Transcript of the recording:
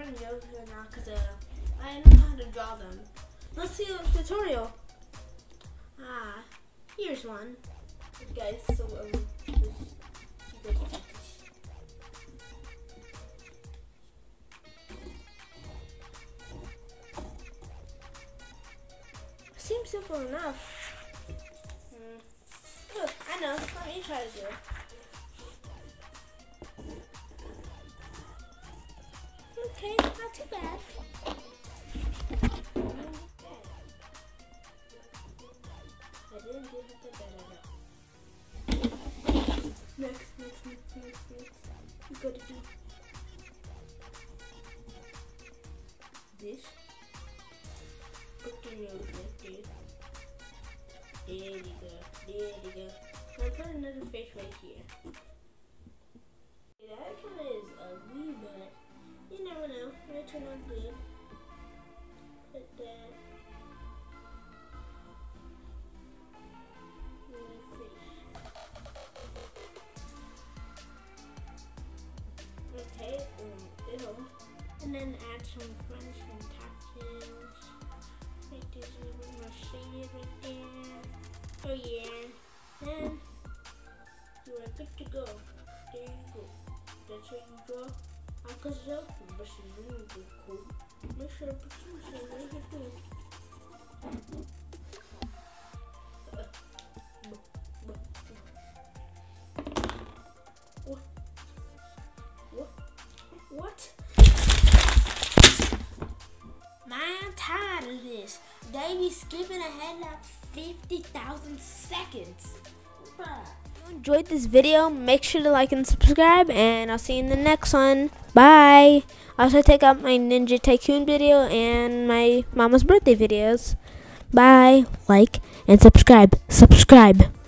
drawing yogurt now because I know how to draw them. Let's see the tutorial. Here's one. Guys, so seems simple enough. Look, I know. Let me try to do it. Okay, not too bad. I didn't do it that bad. Next. You gotta do this. Put your nose like this. There you go. Now put another face right here. That kind of is ugly, but you never know. It might turn out good. Put that. Okay, and then add some finishing touches. Make this a little bit more shaded right there. Oh yeah, and you are good to go. There you go. That's what you draw. Because so, but she's really good, cool. Make sure to put some right here too. What? Man, I'm tired of this. They be skipping ahead like 50,000 seconds. Bruh. If you enjoyed this video, make sure to like and subscribe, and I'll see you in the next one. Bye. Also check out my Ninja Tycoon video and my mama's birthday videos. Bye. Like and subscribe.